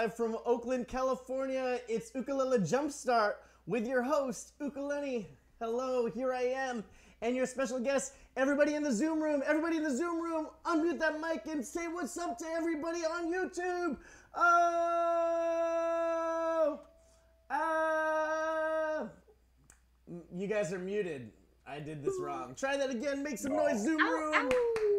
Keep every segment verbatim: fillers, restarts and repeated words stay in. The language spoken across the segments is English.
live from Oakland, California. It's Ukulele Jumpstart with your host, Ukulenny. Hello, here I am, and your special guest, everybody in the Zoom room. Everybody in the Zoom room, unmute that mic and say what's up to everybody on YouTube. Oh, ah. You guys are muted. I did this wrong. Try that again. Make some noise, Zoom room.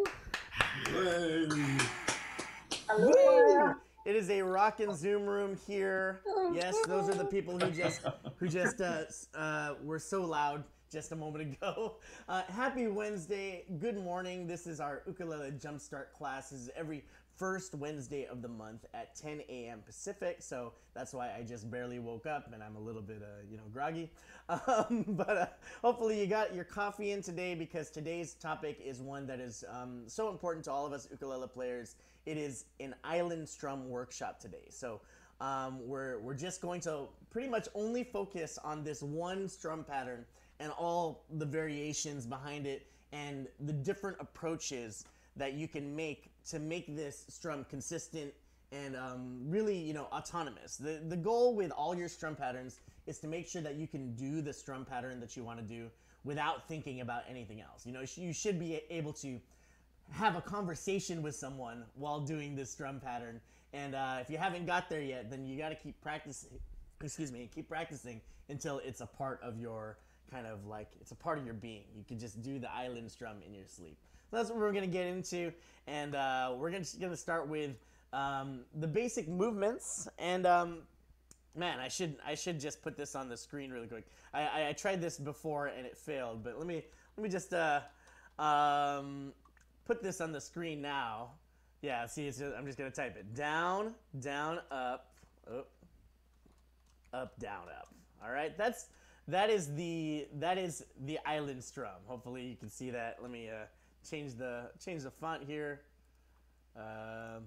Hello. It is a rockin' Zoom room here. Yes, those are the people who just who just uh, uh, were so loud just a moment ago. Uh, happy Wednesday. Good morning. This is our Ukulele Jumpstart class. This is every first Wednesday of the month at ten A M Pacific. So that's why I just barely woke up and I'm a little bit, uh, you know, groggy. Um, but uh, hopefully you got your coffee in today, because today's topic is one that is um, so important to all of us ukulele players. It is an island strum workshop today. So um, we're, we're just going to pretty much only focus on this one strum pattern and all the variations behind it and the different approaches that you can make to make this strum consistent and um, really, you know, autonomous. The, the goal with all your strum patterns is to make sure that you can do the strum pattern that you want to do without thinking about anything else. You know, you should be able to have a conversation with someone while doing this strum pattern. And uh, if you haven't got there yet, then you got to keep practicing, excuse me, keep practicing until it's a part of your kind of like, it's a part of your being. You can just do the island strum in your sleep. So that's what we're going to get into. And uh, we're going to start with um, the basic movements. And um, man, I should I should just put this on the screen really quick. I, I, I tried this before and it failed, but let me let me just uh, um, put this on the screen now. Yeah, see, it's just, I'm just gonna type it: down, down, up, up, up, down, up. All right, that's that is the that is the island strum. Hopefully you can see that. Let me uh, change the change the font here. Um,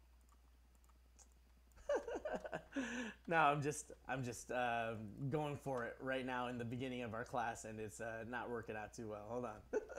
no, I'm just I'm just uh, going for it right now in the beginning of our class, and it's uh, not working out too well. Hold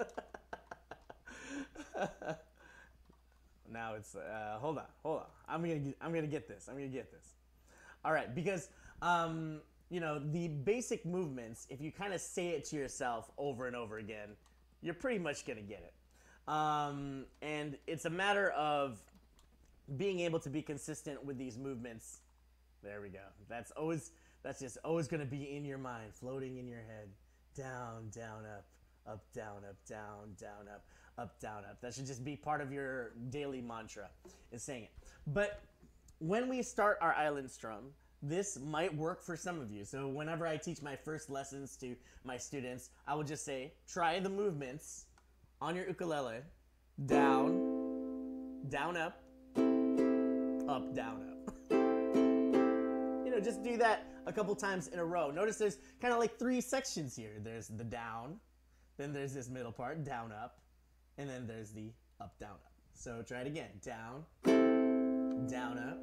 on. Now it's uh, hold on, hold on. I'm gonna get, I'm gonna get this. I'm gonna get this. All right, because um, you know, the basic movements, if you kind of say it to yourself over and over again, you're pretty much gonna get it. Um, and it's a matter of being able to be consistent with these movements. There we go. That's always, that's just always going to be in your mind, floating in your head. Down, down, up, up, down, up, down, down, up, up, down, up. That should just be part of your daily mantra, is saying it. But when we start our island strum, this might work for some of you. So whenever I teach my first lessons to my students, I will just say, try the movements on your ukulele. Down, down, up, up, down, up. You know, just do that a couple times in a row. Notice there's kind of like three sections here. There's the down, then there's this middle part, down, up, and then there's the up, down, up. So try it again. Down, down, up,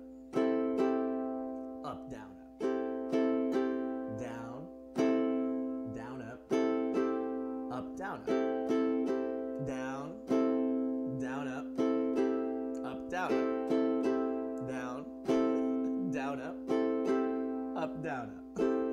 up, down, up, down, down, up, up, down, up, down, down, up, up, down, up, down, down, up, up, down, up.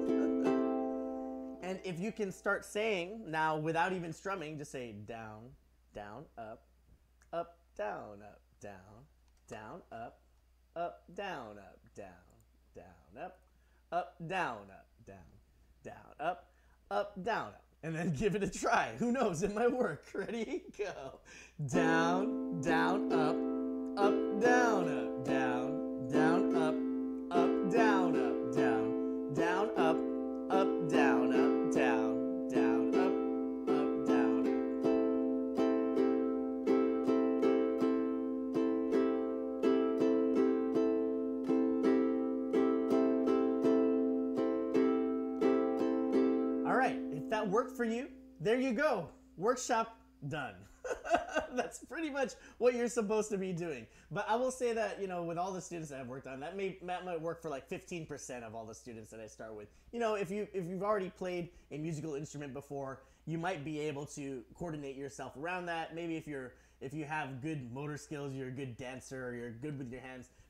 And if you can start saying now without even strumming, just say down, down, up, up, down, up, down, down, up, up, down, up, down, down, up, up, down, up, down, down, up, up, down, up. And then give it a try. Who knows? It might work. Ready? Go. Down, down, up, up, down, up, down, down, up, up, down, up, down, down, up, up, down, up, down, down, up, up, down, up. All right, if that worked for you, there you go. Workshop done. That's pretty much what you're supposed to be doing. But I will say that, you know, with all the students that I've worked on, that may that might work for like fifteen percent of all the students that I start with. You know, if you if you've already played a musical instrument before, you might be able to coordinate yourself around that. Maybe if you're if you have good motor skills, you're a good dancer, or you're good with your hands,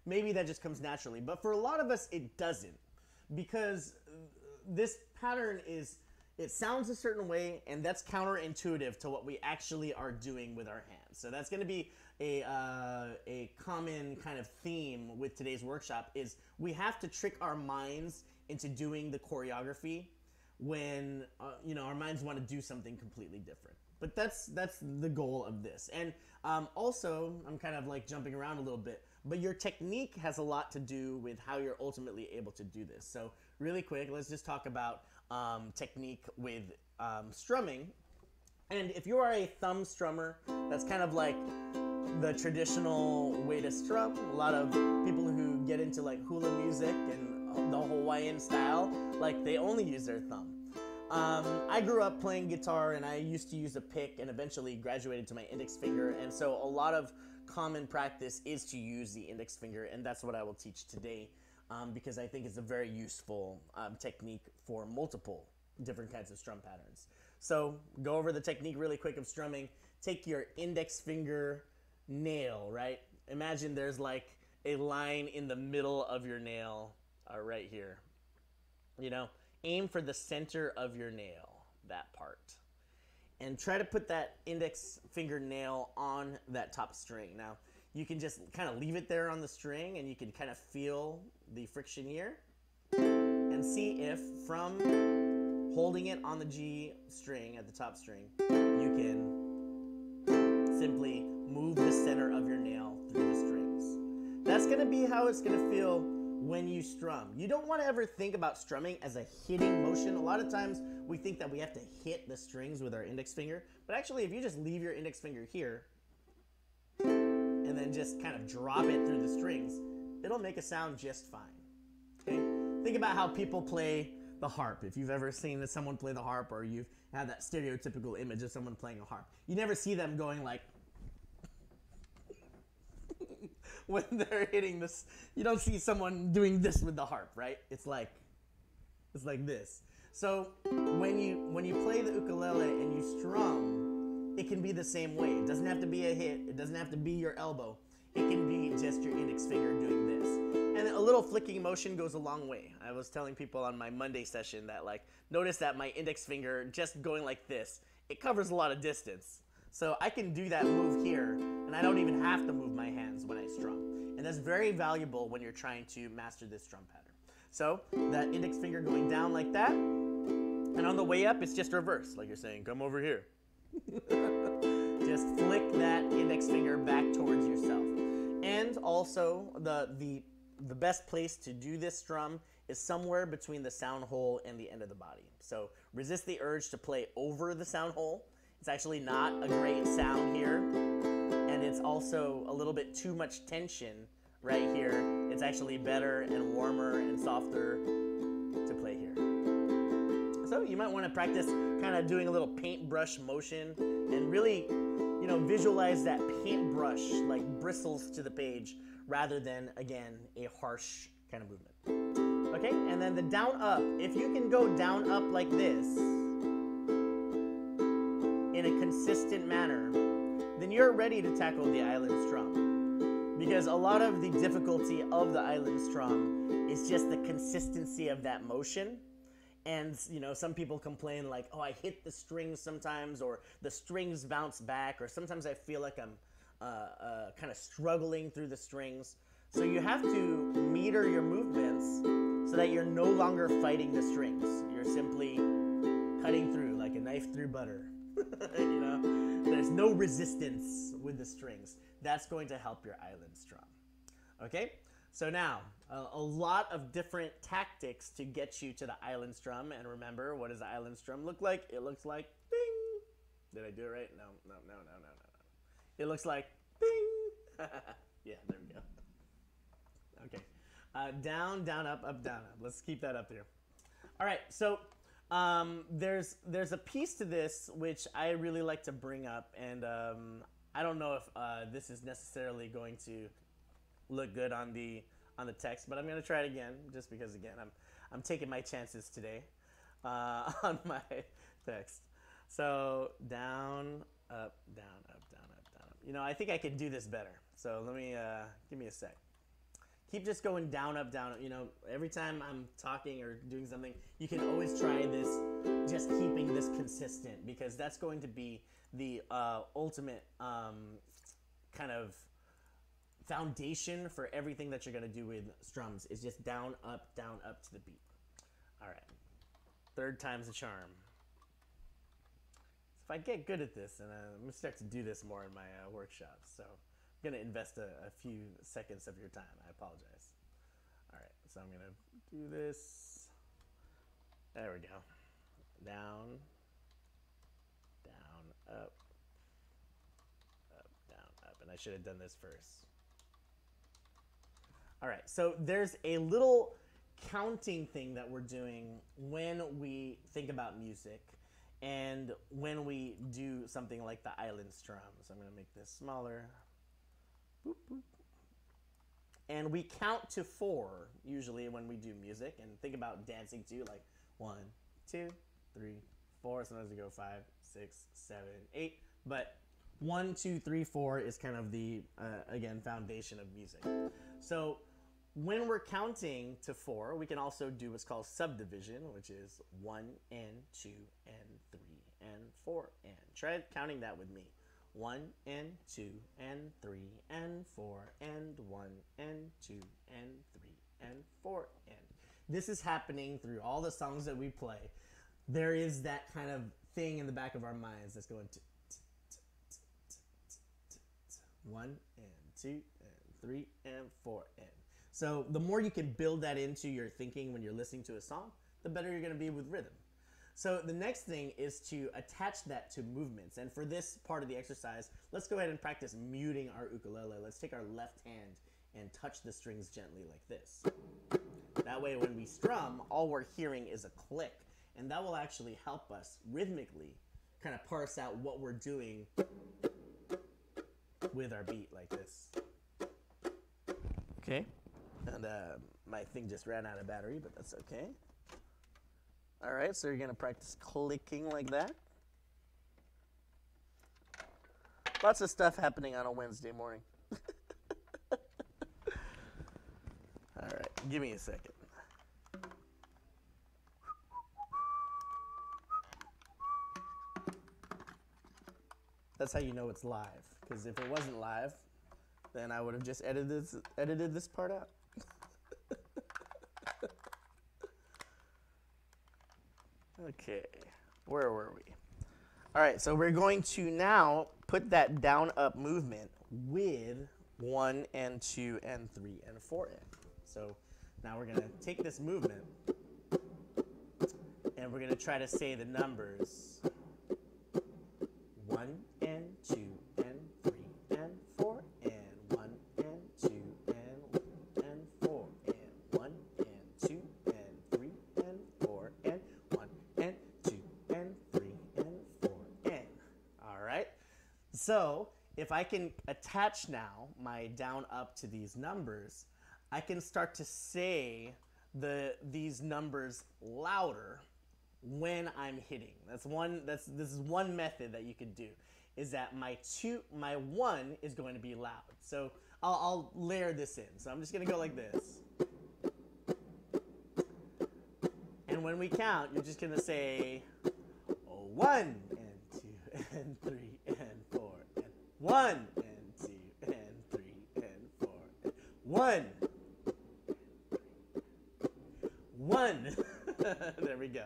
maybe that just comes naturally. But for a lot of us, it doesn't, because this pattern is, it sounds a certain way, and that's counterintuitive to what we actually are doing with our hands. So that's going to be a, uh, a common kind of theme with today's workshop, is we have to trick our minds into doing the choreography when uh, you know, our minds want to do something completely different. But that's that's the goal of this. And um, also, I'm kind of like jumping around a little bit, but your technique has a lot to do with how you're ultimately able to do this. So really quick, let's just talk about um, technique with um, strumming. And if you are a thumb strummer, that's kind of like the traditional way to strum. A lot of people who get into like hula music and the Hawaiian style, like they only use their thumb. Um, I grew up playing guitar, and I used to use a pick and eventually graduated to my index finger, and so a lot of common practice is to use the index finger, and that's what I will teach today, um, because I think it's a very useful um, technique for multiple different kinds of strum patterns. So go over the technique really quick of strumming. Take your index finger nail, right? Imagine there's like a line in the middle of your nail uh, right here, you know? Aim for the center of your nail, that part. And try to put that index finger nail on that top string. Now, you can just kind of leave it there on the string, and you can kind of feel the friction here. And see if from holding it on the G string at the top string, you can simply move the center of your nail through the strings. That's going to be how it's going to feel when you strum. You don't want to ever think about strumming as a hitting motion. A lot of times we think that we have to hit the strings with our index finger, but actually if you just leave your index finger here and then just kind of drop it through the strings, it'll make a sound just fine. Okay? Think about how people play the harp. If you've ever seen someone play the harp, or you've had that stereotypical image of someone playing a harp, you never see them going like when they're hitting this. You don't see someone doing this with the harp, right? It's like, it's like this. So when you when you play the ukulele and you strum, it can be the same way. It doesn't have to be a hit. It doesn't have to be your elbow. It can be just your index finger doing this. And a little flicking motion goes a long way. I was telling people on my Monday session that, like, notice that my index finger just going like this, it covers a lot of distance. So I can do that move here, and I don't even have to move my hands when I strum. And that's very valuable when you're trying to master this strum pattern. So that index finger going down like that, and on the way up, it's just reverse, like you're saying, come over here. Just flick that index finger back towards yourself. And also, the, the, the best place to do this strum is somewhere between the sound hole and the end of the body. So resist the urge to play over the sound hole. It's actually not a great sound here, and it's also a little bit too much tension right here. It's actually better and warmer and softer to play here. So you might want to practice kind of doing a little paintbrush motion and really, you know, visualize that paintbrush like bristles to the page rather than, again, a harsh kind of movement. Okay, and then the down up. If you can go down up like this in a consistent manner, then you're ready to tackle the island strum. Because a lot of the difficulty of the island strum is just the consistency of that motion. And, you know, some people complain like, oh, I hit the strings sometimes, or the strings bounce back, or sometimes I feel like I'm uh, uh, kind of struggling through the strings. So you have to meter your movements so that you're no longer fighting the strings. You're simply cutting through like a knife through butter. You know, there's no resistance with the strings. That's going to help your island strum. Okay, so now uh, a lot of different tactics to get you to the island strum. And remember, what does the island strum look like? It looks like ding. Did I do it right? No, no, no, no, no, no, no. It looks like ding. Yeah, there we go. Okay, uh, down, down, up, up, down, up. Let's keep that up here. All right, so Um, there's there's a piece to this which I really like to bring up, and um, I don't know if uh, this is necessarily going to look good on the on the text, but I'm gonna try it again, just because again I'm I'm taking my chances today uh, on my text. So down, up, down, up, down, up, down, up. You know, I think I could do this better. So let me uh, give me a sec. keep just going down, up, down. You know, every time I'm talking or doing something, you can always try this, just keeping this consistent, because that's going to be the uh, ultimate um, kind of foundation for everything that you're going to do with strums, is just down, up, down, up to the beat. All right. Third time's a charm. If I get good at this, and I'm going to start to do this more in my uh, workshops, so I'm going to invest a, a few seconds of your time. I apologize. All right, so I'm going to do this. There we go. Down, down, up, up, down, up. And I should have done this first. All right, so there's a little counting thing that we're doing when we think about music and when we do something like the island strum. So I'm going to make this smaller. Boop, boop. And we count to four usually when we do music, and think about dancing too, like one, two, three, four. Sometimes we go five, six, seven, eight. But one, two, three, four is kind of the, uh, again, foundation of music. So when we're counting to four, we can also do what's called subdivision, which is one and two and three and four and. Try counting that with me. One and two and three and four and one and two and three and four and. This is happening through all the songs that we play. There is that kind of thing in the back of our minds that's going to one and two and three and four and. So the more you can build that into your thinking when you're listening to a song, the better you're going to be with rhythm. So the next thing is to attach that to movements. And for this part of the exercise, let's go ahead and practice muting our ukulele. Let's take our left hand and touch the strings gently like this. That way when we strum, all we're hearing is a click. And that will actually help us rhythmically kind of parse out what we're doing with our beat like this. Okay. And uh, my thing just ran out of battery, but that's okay. All right, so you're going to practice clicking like that. Lots of stuff happening on a Wednesday morning. All right, give me a second. That's how you know it's live, because if it wasn't live, then I would have just edited this, edited this part out. Okay, where were we? All right, so we're going to now put that down up movement with one and two and three and four in. So now we're going to take this movement and we're going to try to say the numbers one and two and three and four and one and two and and four and one and two and three and four and one and two and three and four and. All right. So if I can attach now my down up to these numbers, I can start to say the these numbers louder when I'm hitting. That's one. That's this is one method that you could do. Is that my two, my one is going to be loud. So I'll, I'll layer this in. So I'm just going to go like this. And when we count, you're just going to say oh, one and two and three and four and one and two and three and four and one. One. There we go.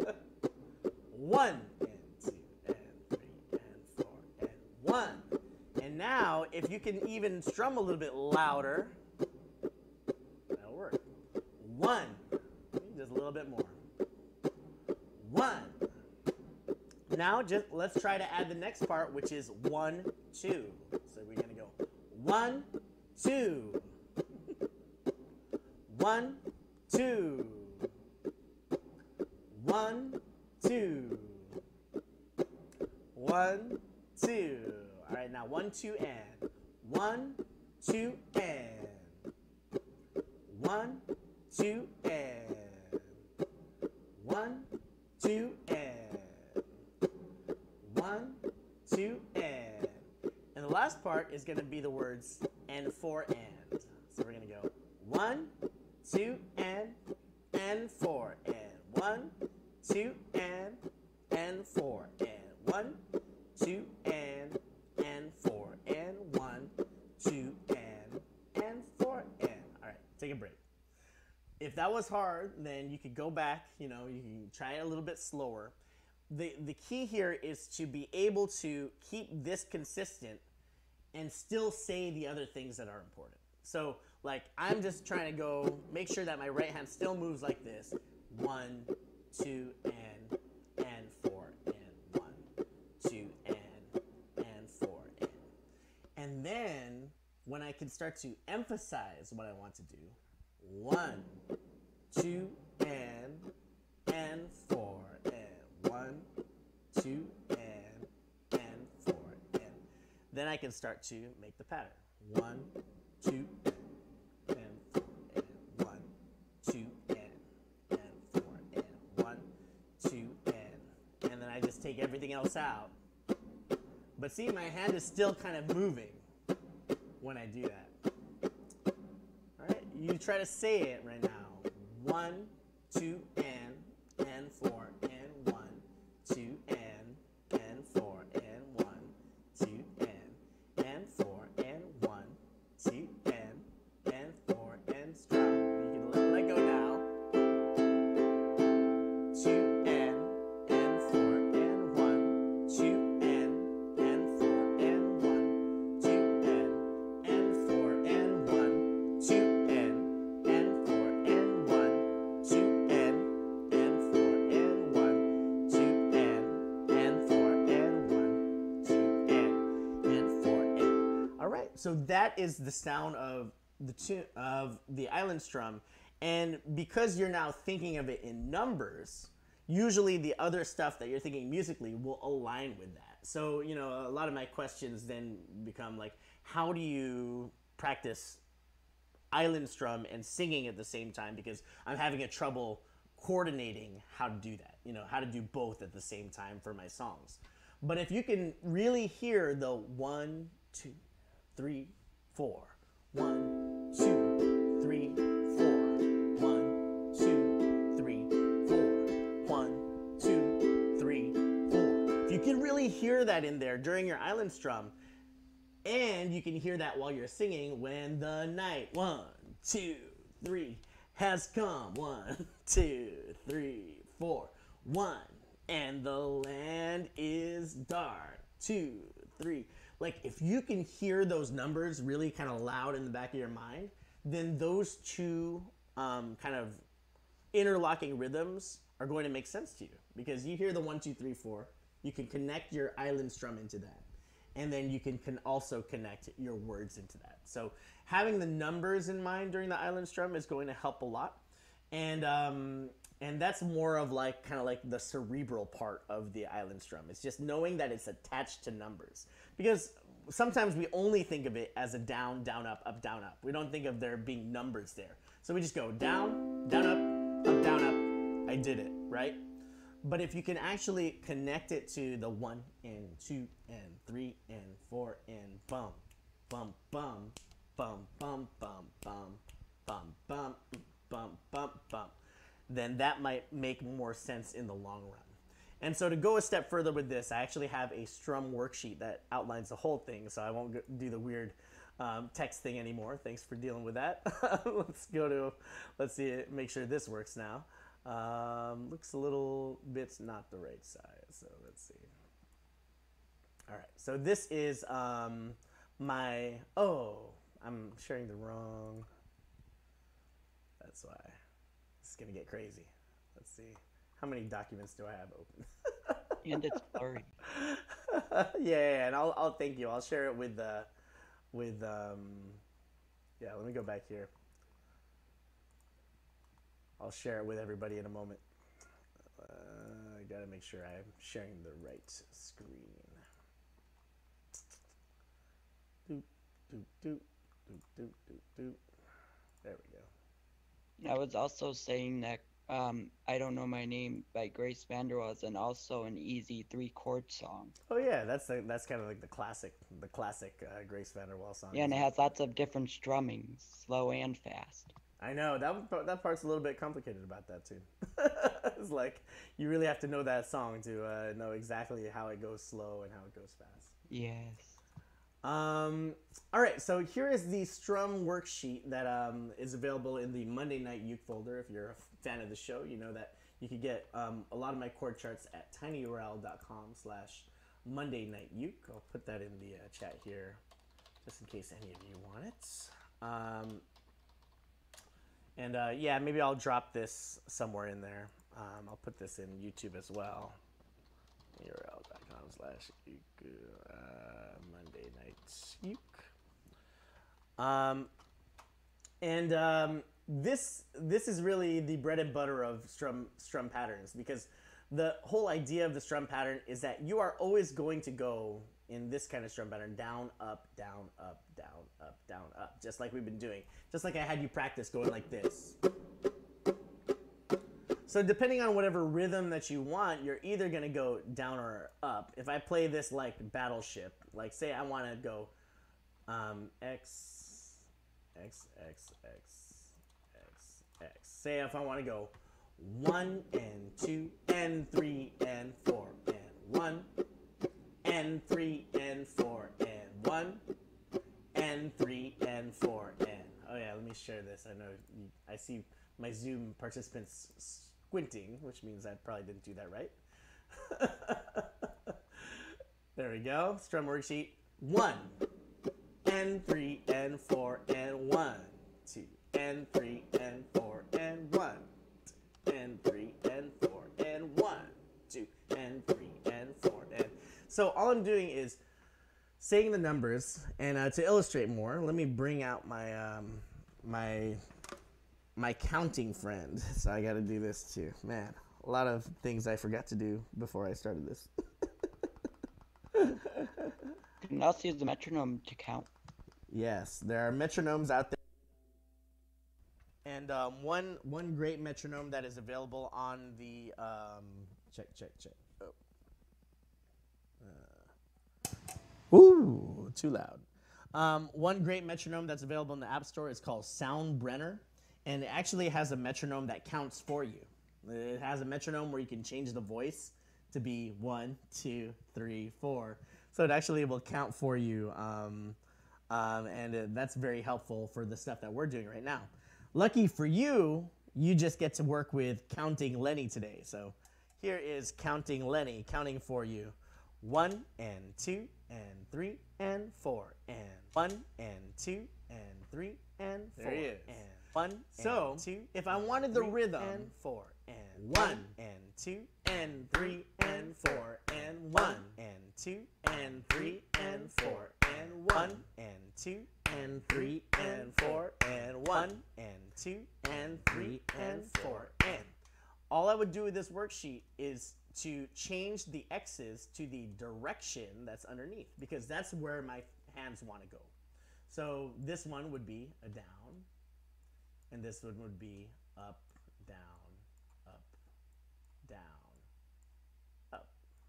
One and two and three and four and one. And now, if you can even strum a little bit louder, that'll work. One. Just a little bit more. One. Now, just let's try to add the next part, which is one, two. So we're going to go one, two. One, two. One, two. One, two. All right, now one, two, and. One, two, and. One, two, and. One, two, and. One, two, and. And the last part is going to be the words and, for, and. So we're going to go one. one, two, and, and four, and one, two, and, and four, and one, two, and, and four, and one, two, and, and four, and. All right, take a break. If that was hard, then you could go back, you know, you can try it a little bit slower. The, the key here is to be able to keep this consistent and still say the other things that are important. So, like, I'm just trying to go make sure that my right hand still moves like this. One, two, and, and four, and one, two, and, and four, and. And then, when I can start to emphasize what I want to do, one, two, and, and four, and one, two, and, and four, and. Then I can start to make the pattern. One, two, and four, and one, two, and, and four, and one, two, and. And then I just take everything else out. But see, my hand is still kind of moving when I do that. All right, you try to say it right now. One, two, and, and four, and one, two, and, and four, and one, two, and, and four, and one, two, and, and four, and strum. You can let, let go now. Two, and, and four, and one, two, and, and four, and one, two, and, and four, and one, two, and, and four, and one, two, and, and four, and one, two, and, and four, and one, two, and, and four, and. All right, so that is the sound of the two of the island strum, and because you're now thinking of it in numbers, usually the other stuff that you're thinking musically will align with that. So, you know, a lot of my questions then become like, how do you practice island strum and singing at the same time? Because I'm having a trouble coordinating how to do that, you know, how to do both at the same time for my songs. But if you can really hear the one, two, three, four, one, two, three, four, one, two, three, four, one, two, three, four. If you can really hear that in there during your island strum, and you can hear that while you're singing, when the night, one, two, three, has come, one, two, three, four, one, and the land is dark, two, three. Like, if you can hear those numbers really kind of loud in the back of your mind, then those two um, kind of interlocking rhythms are going to make sense to you, because you hear the one, two, three, four, you can connect your island strum into that. And then you can, can also connect your words into that. So having the numbers in mind during the island strum is going to help a lot. And um, and that's more of like kind of like the cerebral part of the island strum. It's just knowing that it's attached to numbers. Because sometimes we only think of it as a down, down, up, up, down, up. We don't think of there being numbers there. So we just go down, down, up, up, down, up. I did it, right? But if you can actually connect it to the one and two and three and four and bum, bum, bum, bum, bum, bum, bum, bum, bum, bum, bum, bum, then that might make more sense in the long run. And so to go a step further with this, I actually have a strum worksheet that outlines the whole thing, so I won't go, do the weird um, text thing anymore. Thanks for dealing with that. Let's go to, let's see, make sure this works now. Um, looks a little bit not the right size, so let's see. All right, so this is um, my, oh, I'm sharing the wrong, that's why. It's gonna get crazy. Let's see. How many documents do I have open? And it's blurry. Yeah, and I'll, I'll thank you. I'll share it with, uh, with, um, yeah, let me go back here. I'll share it with everybody in a moment. Uh, I gotta make sure I'm sharing the right screen. Doop, doop, doop, doop, doop, doop, doop. There we go. I was also saying that um, I Don't Know My Name by Grace Vanderwell is and also an easy three chord song. Oh yeah, that's the, that's kind of like the classic, the classic uh, Grace Vanderwell song. Yeah, and it has lots of different strummings, slow and fast. I know that that part's a little bit complicated about that too. It's like you really have to know that song to uh, know exactly how it goes slow and how it goes fast. Yes. Um, all right, so here is the Strum worksheet that um, is available in the Monday Night Uke folder. If you're a fan of the show, you know that you could get um, a lot of my chord charts at tinyurl.com slash Monday Night Uke. I'll put that in the uh, chat here just in case any of you want it. Um, and uh, yeah, maybe I'll drop this somewhere in there. Um, I'll put this in YouTube as well. url.com slash Uke, uh, Monday Night Uke. Um, and um, this this is really the bread and butter of strum strum patterns, because the whole idea of the strum pattern is that you are always going to go in this kind of strum pattern: down, up, down, up, down, up, down, up, just like we've been doing. Just like I had you practice going like this. So depending on whatever rhythm that you want, you're either going to go down or up. If I play this like Battleship, like say I want to go um, X, X, X, X, X, X. Say if I want to go one and two and three and four and one and three and four and one and three and four and. Oh yeah, let me share this. I know you, I see my Zoom participants squinting, which means I probably didn't do that right. There we go. Strum worksheet. One and three and four and one, two and three and four and one, two, and three and four and one, two and three and four and. So all I'm doing is saying the numbers, and uh, to illustrate more, let me bring out my um, my. my counting friend. So I got to do this too. Man, a lot of things I forgot to do before I started this. You can also use the metronome to count. Yes, there are metronomes out there. And um, one one great metronome that is available on the um, check check check. Oh. Uh, ooh, too loud. Um, one great metronome that's available in the App Store is called Soundbrenner. And it actually has a metronome that counts for you. It has a metronome where you can change the voice to be one, two, three, four. So it actually will count for you. Um, um, and uh, that's very helpful for the stuff that we're doing right now. Lucky for you, you just get to work with Counting Lenny today. So here is Counting Lenny, counting for you. One and two and three and four and one and two and three and four. There he is. And one, so, and two, if I wanted the rhythm, and four, and one, and two, and three, and four, and one, and two, and three, and four, and one, and two, and three, and four, and one, and two, and three, and four, and. All I would do with this worksheet is to change the X's to the direction that's underneath, because that's where my hands want to go. So this one would be a down. And this one would be up, down, up, down, up.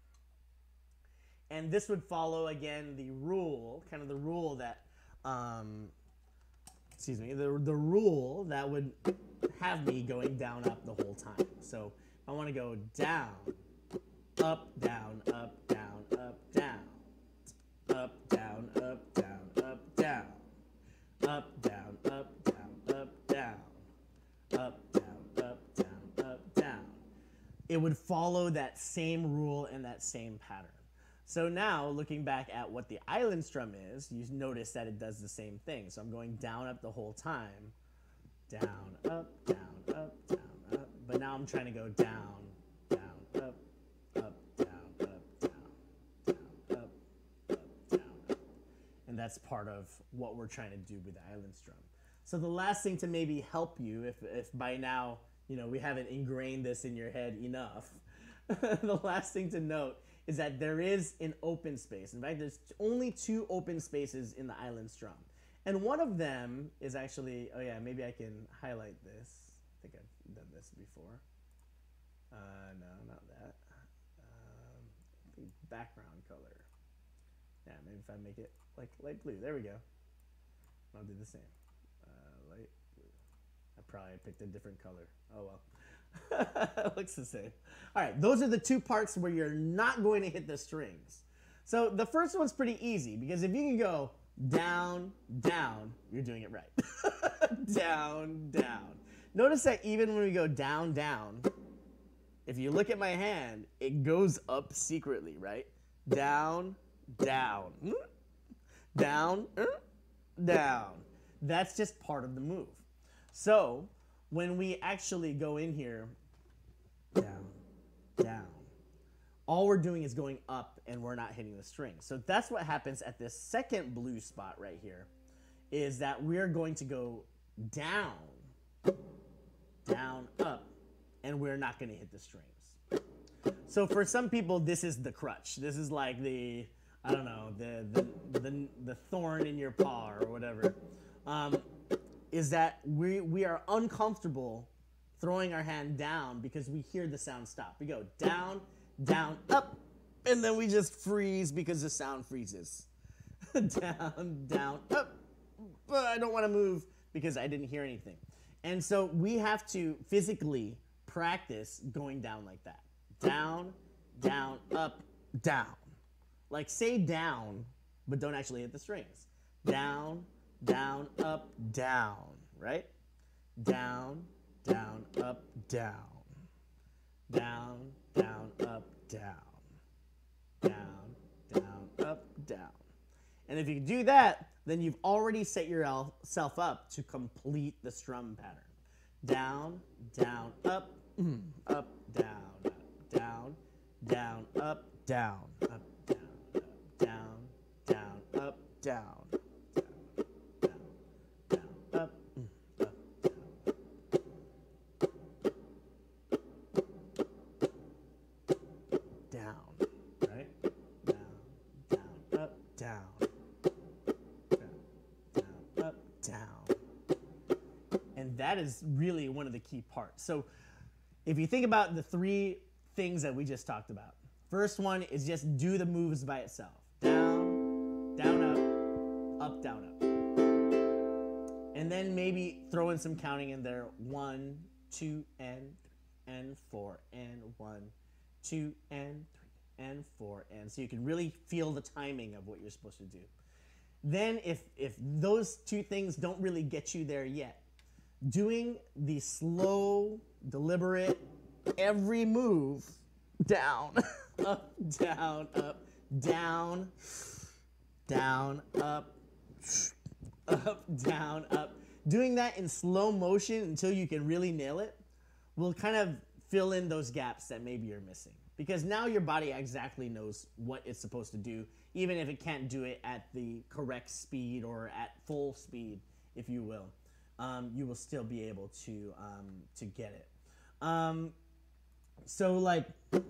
And this would follow, again, the rule, kind of the rule that, um, excuse me, the, the rule that would have me going down, up the whole time. So I want to go down, up, down, up, down, up, down, up, down, up, down, up, down, up, down, up, down, up, down, up, down, up, down, up, down. It would follow that same rule and that same pattern. So now, looking back at what the island strum is, you notice that it does the same thing. So I'm going down, up the whole time. Down, up, down, up, down, up. But now I'm trying to go down, down, up, up, down, up, down, down, up, up, down, up. And that's part of what we're trying to do with the island strum. So the last thing to maybe help you, if, if by now, you know, we haven't ingrained this in your head enough, the last thing to note is that there is an open space. In fact, there's only two open spaces in the island strum. And one of them is actually, oh yeah, maybe I can highlight this. I think I've done this before. Uh, no, not that. Um, I think background color. Yeah, maybe if I make it like light blue. There we go. I'll do the same. Uh, light blue. probably picked a different color. Oh well. Looks the same. All right, those are the two parts where you're not going to hit the strings. So the first one's pretty easy because if you can go down, down, you're doing it right. Down, down. Notice that even when we go down, down, if you look at my hand, it goes up secretly, right? Down, down, down, down. That's just part of the move. So when we actually go in here, down, down, all we're doing is going up and we're not hitting the string. So that's what happens at this second blue spot right here, is that we're going to go down, down, up, and we're not going to hit the strings. So for some people, this is the crutch. This is like the, I don't know, the the the, the thorn in your paw or whatever. Um, is that we we are uncomfortable throwing our hand down because we hear the sound stop. We go down, down, up, and then we just freeze because the sound freezes. Down, down, up, but I don't want to move because I didn't hear anything. And so we have to physically practice going down like that. Down, down, up, down. Like say down, but don't actually hit the strings. Down, down, up, down, right? Down, down, up, down. Down, down, up, down. Down, down, up, down. And if you do that, then you've already set yourself up to complete the strum pattern. Down, down, up, up, down, up, down, down, up, down, up, down, up, down, down, up, down, down, down, down, up, up, down. Down, right? Down, down, up, down. Down. And that is really one of the key parts. So if you think about the three things that we just talked about, first one is just do the moves by itself. Down, down, up, up, down, up. And then maybe throw in some counting in there. One, two, and three, and four, and one, two, and three, and four, and so you can really feel the timing of what you're supposed to do. Then if, if those two things don't really get you there yet, doing the slow, deliberate, every move, down, up, down, up, down, down, up, up, down, up. Doing that in slow motion until you can really nail it will kind of fill in those gaps that maybe you're missing. Because now your body exactly knows what it's supposed to do, even if it can't do it at the correct speed or at full speed, if you will. Um, you will still be able to um, to get it. Um, so like, up,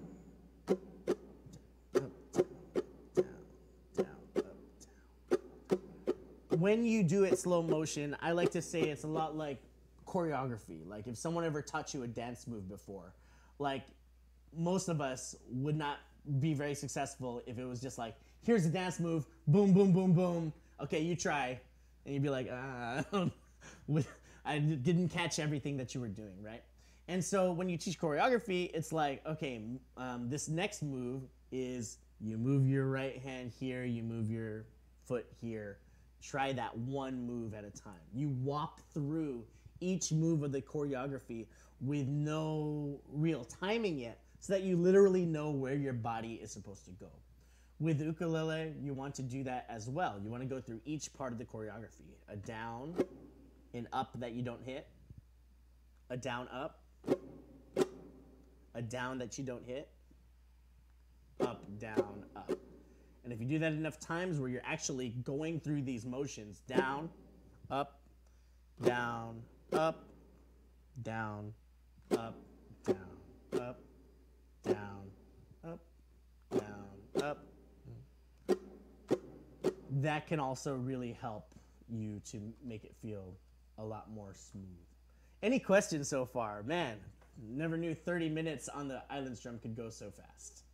down, down, down, up, down. When you do it slow motion, I like to say it's a lot like choreography. Like if someone ever taught you a dance move before, like most of us would not be very successful if it was just like, here's a dance move, boom, boom, boom, boom. Okay, you try. And you'd be like, ah, I didn't catch everything that you were doing, right? And so when you teach choreography, it's like, okay, um, this next move is you move your right hand here, you move your foot here. Try that one move at a time. You walk through each move of the choreography with no real timing yet, so that you literally know where your body is supposed to go. With the ukulele, you want to do that as well. You want to go through each part of the choreography. A down, an up that you don't hit, a down up, a down that you don't hit, up, down, up. And if you do that enough times where you're actually going through these motions, down, up, down, up, down, up, down, up, down, up, down, up. That can also really help you to make it feel a lot more smooth. Any questions so far? Man, never knew thirty minutes on the island strum could go so fast.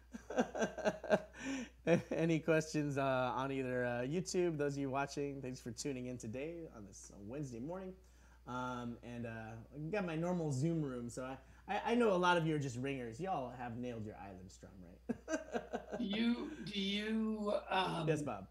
Any questions uh, on either uh, YouTube, those of you watching, thanks for tuning in today on this uh, Wednesday morning. Um, and uh, I got my normal Zoom room, so I, I, I know a lot of you are just ringers. Y'all have nailed your island strum, right? Do you do you um, Yes, Bob.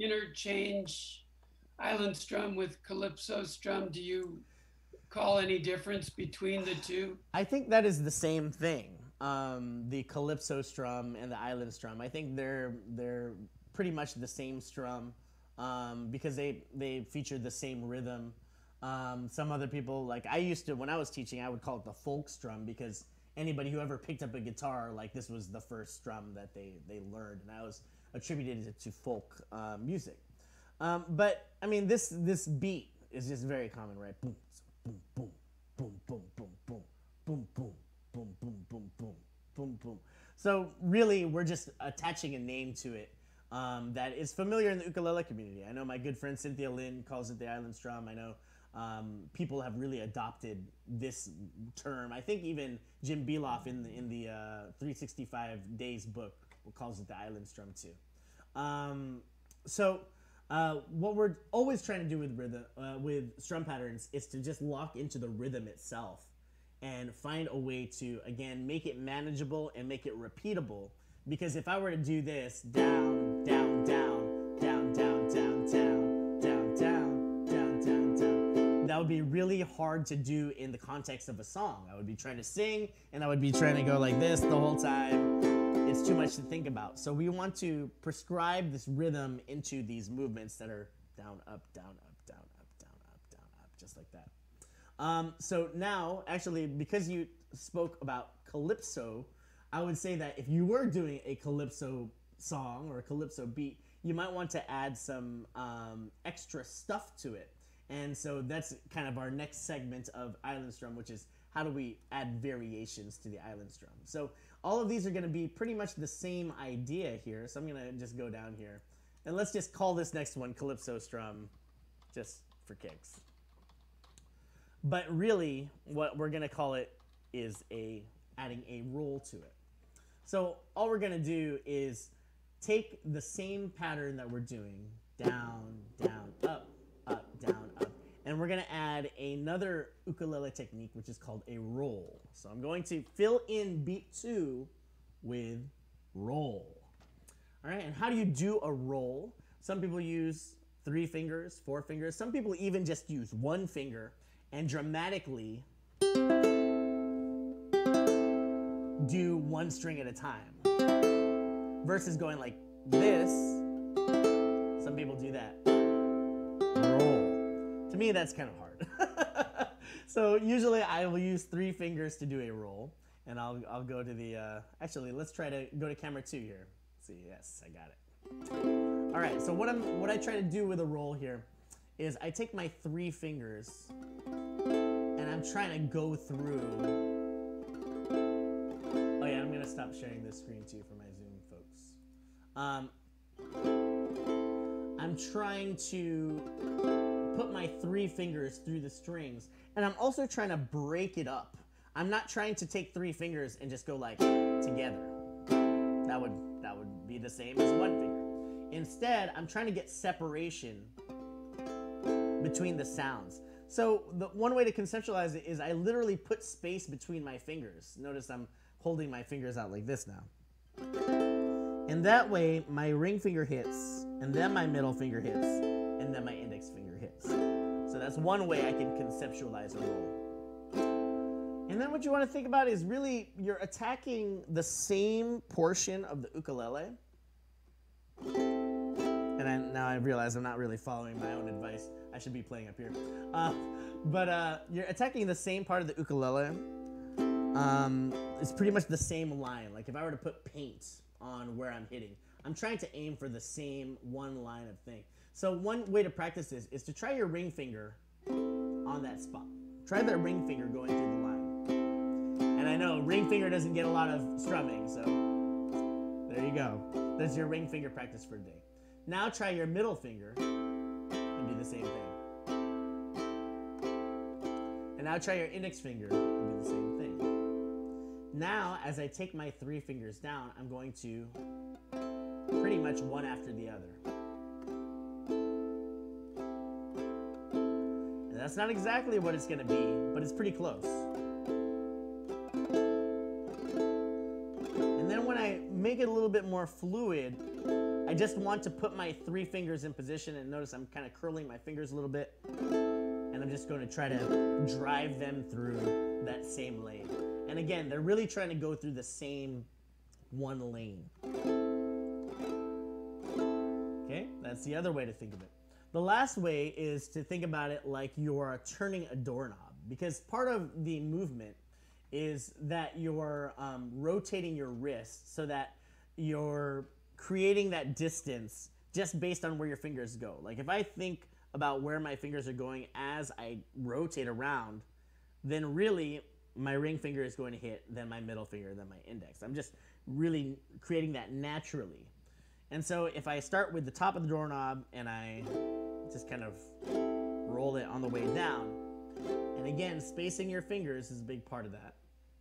interchange island strum with calypso strum? Do you call any difference between the two? I think that is the same thing. Um, the calypso strum and the island strum. I think they're they're pretty much the same strum um, because they they feature the same rhythm. Um, some other people, like I used to when I was teaching, I would call it the folk strum because anybody who ever picked up a guitar, like this was the first strum that they they learned, and I was attributed it to folk uh, music. Um, but I mean, this this beat is just very common, right? Boom, boom, boom, boom, boom, boom, boom, boom, boom, boom, boom, boom, boom, boom, boom. So really, we're just attaching a name to it um, that is familiar in the ukulele community. I know my good friend Cynthia Lynn calls it the island strum. I know um, people have really adopted this term. I think even Jim Beloff in the in the uh, three sixty-five Days book calls it the island strum too. Um, so. Uh, what we're always trying to do with rhythm, uh, with strum patterns, is to just lock into the rhythm itself, and find a way to again make it manageable and make it repeatable. Because if I were to do this down, down, down, down, down, down, down, down, down, down, down, down, that would be really hard to do in the context of a song. I would be trying to sing, and I would be trying to go like this the whole time. It's too much to think about. So we want to prescribe this rhythm into these movements that are down, up, down, up, down, up, down, up, down, up, just like that. Um, so now, actually, because you spoke about calypso, I would say that if you were doing a calypso song or a calypso beat, you might want to add some um, extra stuff to it. And so that's kind of our next segment of island strum, which is how do we add variations to the island strum. So all of these are going to be pretty much the same idea here. So I'm going to just go down here. And let's just call this next one Calypso Strum, just for kicks. But really, what we're going to call it is a adding a roll to it. So all we're going to do is take the same pattern that we're doing, down, down, up, up, down, up. And we're going to add another ukulele technique, which is called a roll. So I'm going to fill in beat two with roll. All right, and how do you do a roll? Some people use three fingers, four fingers. Some people even just use one finger and dramatically do one string at a time. Versus going like this. Some people do that. Roll. To me, that's kind of hard. So usually I will use three fingers to do a roll. And I'll, I'll go to the, uh, actually, let's try to go to camera two here. Let's see, yes, I got it. All right, so what, I'm, what I try to do with a roll here is I take my three fingers and I'm trying to go through. Oh yeah, I'm gonna stop sharing this screen too for my Zoom folks. Um, I'm trying to put my three fingers through the strings, and I'm also trying to break it up. I'm not trying to take three fingers and just go like together. That would that would be the same as one finger. Instead, I'm trying to get separation between the sounds. So the one way to conceptualize it is I literally put space between my fingers. Notice I'm holding my fingers out like this now. And that way my ring finger hits, and then my middle finger hits, and then my index finger hits. So that's one way I can conceptualize a roll. And then what you want to think about is really you're attacking the same portion of the ukulele. And I, now I realize I'm not really following my own advice. I should be playing up here. Uh, but uh, you're attacking the same part of the ukulele. Um, it's pretty much the same line. Like if I were to put paint on where I'm hitting, I'm trying to aim for the same one line of thing. So one way to practice this is to try your ring finger on that spot. Try that ring finger going through the line. And I know ring finger doesn't get a lot of strumming, so there you go. That's your ring finger practice for today. Now try your middle finger and do the same thing. And now try your index finger and do the same thing. Now, as I take my three fingers down, I'm going to pretty much one after the other. And That's not exactly what it's gonna be, but it's pretty close. And then when I make it a little bit more fluid, I just want to put my three fingers in position, and notice I'm kind of curling my fingers a little bit. And I'm just going to try to drive them through that same lane. And again, they're really trying to go through the same one lane. Okay, that's the other way to think of it. The last way is to think about it like you're turning a doorknob, because part of the movement is that you're um, rotating your wrist so that you're creating that distance just based on where your fingers go. Like if I think about where my fingers are going as I rotate around, then really my ring finger is going to hit, then my middle finger, then my index. I'm just really creating that naturally. And so if I start with the top of the doorknob and I just kind of roll it on the way down, and again, spacing your fingers is a big part of that.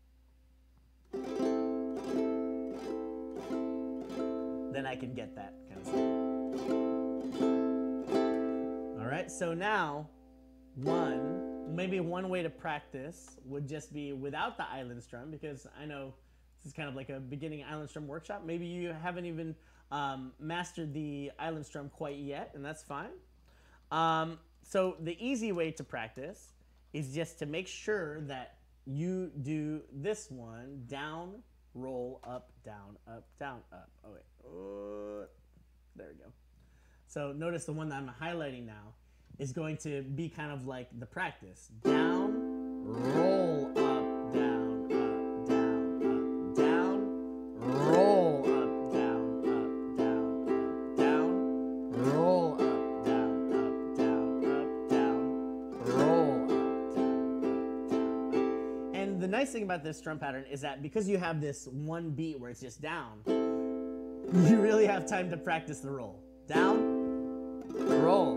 Then I can get that kind of stuff. All right, so now one, maybe one way to practice would just be without the island strum, because I know this is kind of like a beginning island strum workshop. Maybe you haven't even um, mastered the island strum quite yet, and that's fine. Um, so the easy way to practice is just to make sure that you do this one, down, roll, up, down, up, down, up. Oh, wait. Uh, there we go. So notice the one that I'm highlighting now is going to be kind of like the practice. Down, roll, up, down, up, down, up, down, roll, up, down, up, down, up, down, roll, up, down, up, down, up, down, roll, up, down, up, down, up. And the nice thing about this strum pattern is that because you have this one beat where it's just down, you really have time to practice the roll. Down, roll.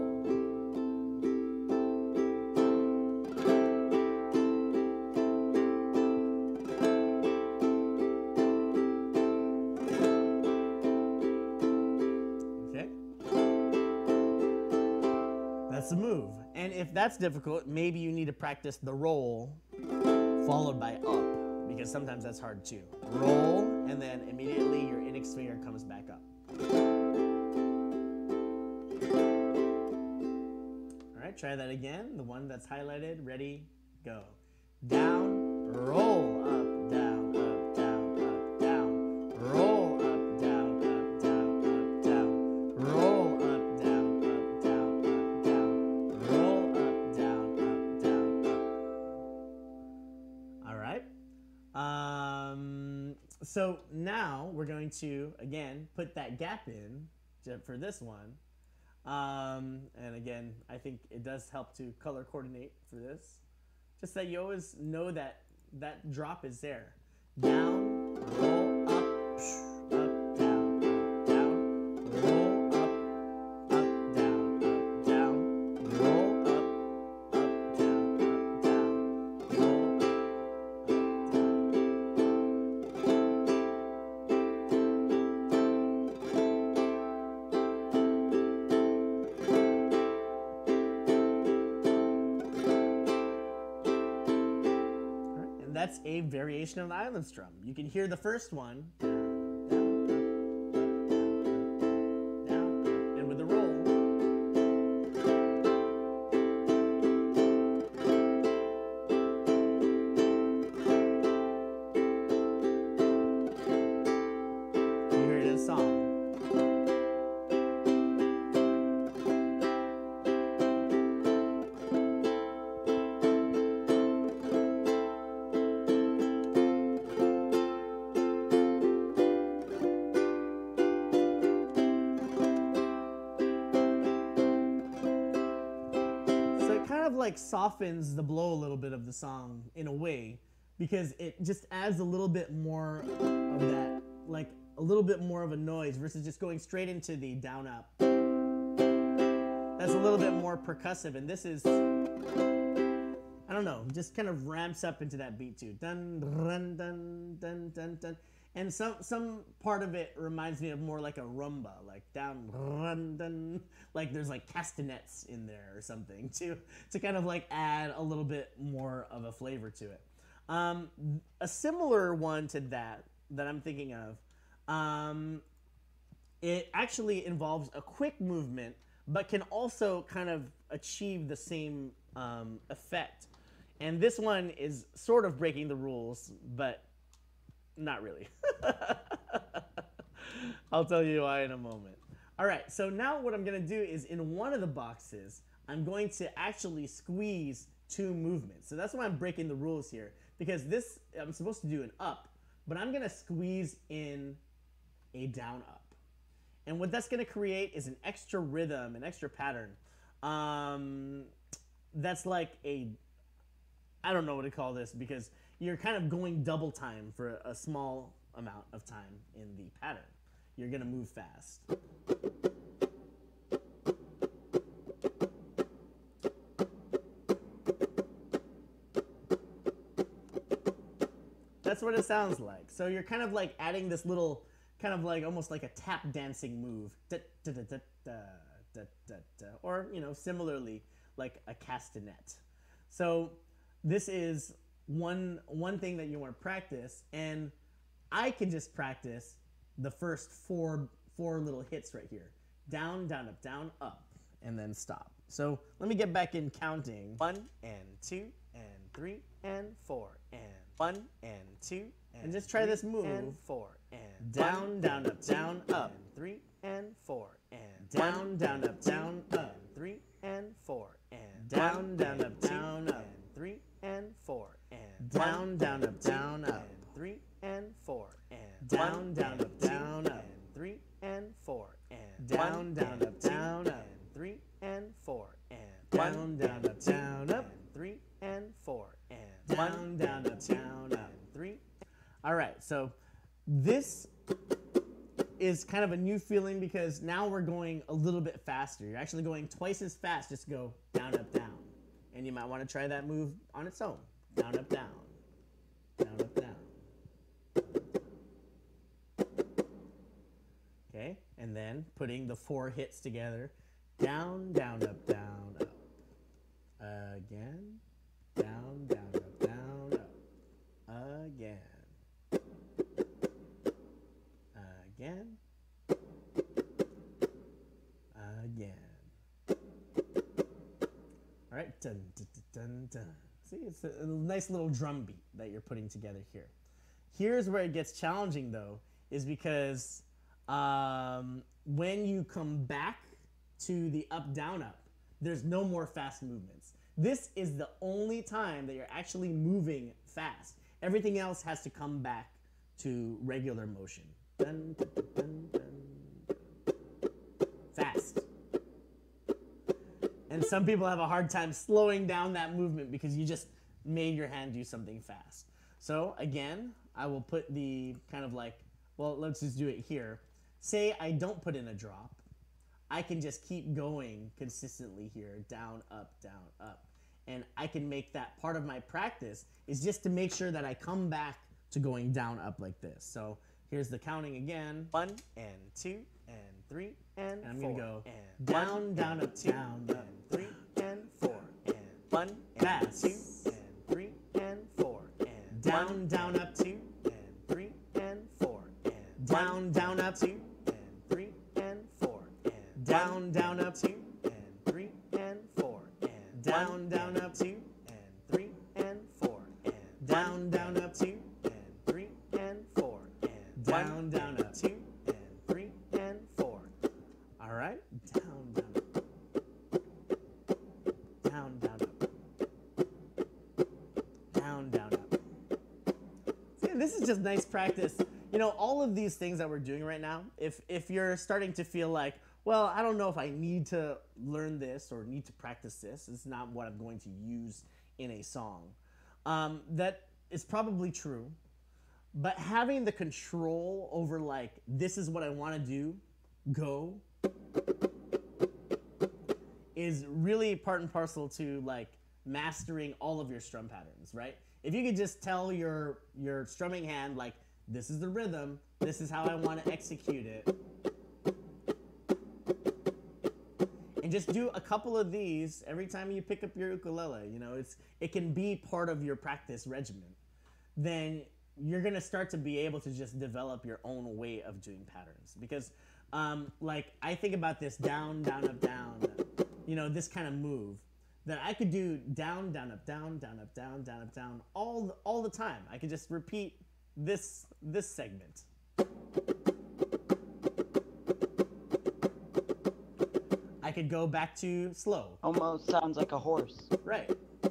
Okay. That's the move. And if that's difficult, maybe you need to practice the roll followed by up, because sometimes that's hard too. Roll, and then immediately your index finger comes back up. All right, try that again. The one that's highlighted. Ready, go. Down, roll, up, down, up, down, up, down. Roll, up, down, up, down, up, down. Roll, up, down, up, down, up, down. Roll, up, down, up, down, up. All right. Um, so now we're going to, again, put that gap in for this one. Um, and again, I think it does help to color coordinate for this. Just that you always know that that drop is there. Down, roll, up, up, down, up, down, roll, up, up, down, up, down, roll, up, up, down, up, down, roll, that's a variation of the island strum. You can hear the first one, down, down, down, and with the roll. You hear it in song. Like softens the blow a little bit of the song in a way, because it just adds a little bit more of that, like a little bit more of a noise versus just going straight into the down up. That's a little bit more percussive, and this is, I don't know, just kind of ramps up into that beat too. Dun dun dun dun dun dun. And some some part of it reminds me of more like a rumba, like down, run, dun, like there's like castanets in there or something to to kind of like add a little bit more of a flavor to it. Um, a similar one to that that I'm thinking of, um, it actually involves a quick movement, but can also kind of achieve the same um, effect. And this one is sort of breaking the rules, but not really. I'll tell you why in a moment. All right, so now what I'm gonna do is in one of the boxes, I'm going to actually squeeze two movements. So that's why I'm breaking the rules here, because this, I'm supposed to do an up, but I'm gonna squeeze in a down up. And what that's gonna create is an extra rhythm, an extra pattern. Um, that's like a, I don't know what to call this, because you're kind of going double time for a small amount of time in the pattern. You're gonna move fast. That's what it sounds like. So you're kind of like adding this little, kind of like almost like a tap dancing move. Da, da, da, da, da, da, da, da. Or, you know, similarly, like a castanet. So this is one one thing that you want to practice, and I can just practice the first four four little hits right here. Down, down, up, down, up, and then stop. So let me get back in counting. One and two and three and four and one and two and, and just try this move. And four and down, down, up, down, up, and three and four and down, down, up, down, up, and three and four and down, down, up, down, up, and three and four and down, down, up, down, up, and three and four and down, down, up, down, up, and three and four and down, down, up, down, up, and three and four and down, down, up, down, up, and three and four and down, down, up, down, up, and three. All right, so this is kind of a new feeling because now we're going a little bit faster. You're actually going twice as fast. Just go down, up, down. And you might want to try that move on its own. Down, up, down. Down, up, down. Okay, and then putting the four hits together. Down, down, up, down, up. Again. Down, down, up, down, up. Again. Again. Again. All right. Dun, dun, dun, dun. See, it's a, a nice little drum beat that you're putting together here. Here's where it gets challenging, though, is because um, when you come back to the up, down, up, there's no more fast movements. This is the only time that you're actually moving fast. Everything else has to come back to regular motion. Dun, dun, dun, dun, dun. Fast. And some people have a hard time slowing down that movement because you just made your hand do something fast. So again, I will put the kind of like, well, let's just do it here. Say I don't put in a drop. I can just keep going consistently here, down, up, down, up. And I can make that part of my practice is just to make sure that I come back to going down, up like this. So here's the counting again. One and two and three and, and I'm four. I'm gonna go and down, down, up, down, and three and four and one and two and three and four and down, down, up, two and three and four and down, down, up, two and three and four and down, down, up, two and three and four and down, down, up, two and three and four and down, down, up, two and three and four and down, down, up, two and three and four. All right, down, down, up. Down, down, up. Down, down, up. See, this is just nice practice. You know, all of these things that we're doing right now, if if you're starting to feel like, well, I don't know if I need to learn this or need to practice this, it's not what I'm going to use in a song, um, that is probably true. But having the control over, like, this is what I want to do, go, is really part and parcel to, like, mastering all of your strum patterns, right? If you could just tell your, your strumming hand, like, This is the rhythm. This is how I want to execute it. And just do a couple of these every time you pick up your ukulele. You know, it's it can be part of your practice regimen. Then you're gonna start to be able to just develop your own way of doing patterns. Because, um, like, I think about this down, down, up, down. You know, this kind of move that I could do down, down, up, down, down, up, down, down, up, down, all the, all the time. I could just repeat this this segment. I could go back to slow. Almost sounds like a horse. Right.